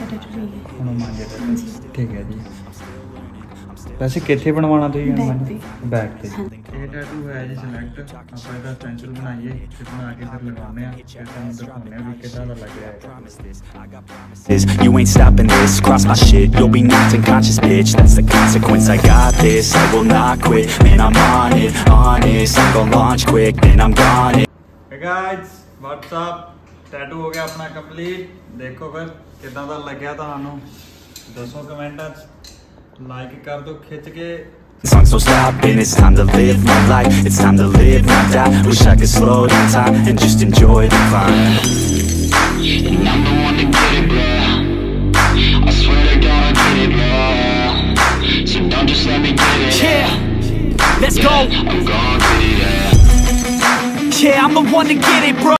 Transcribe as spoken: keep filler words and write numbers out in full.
ਦਾ tattoo ਚਾਹੀਏ। हनुमान जी हाँ जी। ठीक है जी। वैसे कितने बनवाना तो बैक पे। बैक पे। हाँ। ये टैटू है जी सिलेक्ट ਆਪਾਂ ਇਹਦਾ ਸਟੈਂਚਰ ਬਣਾਈਏ ਤੇ ਬਣਾ ਕੇ ਫਿਰ ਲਗਾਉਂਦੇ ਆ ਤੇ ਤੁਹਾਨੂੰ ਦਿਖਾਉਂਦੇ ਆ ਵੀ ਕਿੱਦਾਂ ਦਾ ਲੱਗ ਰਿਹਾ ਹੈ। You ain't stopping this, cross my shit, you'll be knocked unconscious, bitch. That's the consequence, I got this, I will not quit. Man, I'm on it, honest, I'm gon' launch quick, then I'm gone. Hey guys, what's up? Tattoo ਹੋ ਗਿਆ ਆਪਣਾ complete. ਦੇਖੋ ਫਿਰ ਕਿੱਦਾਂ ਦਾ ਲੱਗਿਆ ਤੁਹਾਨੂੰ, ਦੱਸੋ ਕਮੈਂਟਾਂ 'ਚ, ਲਾਈਕ ਕਰ ਦਿਓ ਖਿੱਚ ਕੇ। Song so stopping, it's time to live my life, it's time to live, not die. Wish I could slow down time and just enjoy the climb. And I'm the one to get it, bro. I swear to God I get it, bro. So don't just let me get it. Yeah, let's go. I'm gon' get it, yeah. Yeah, I'm the one to get it, bro.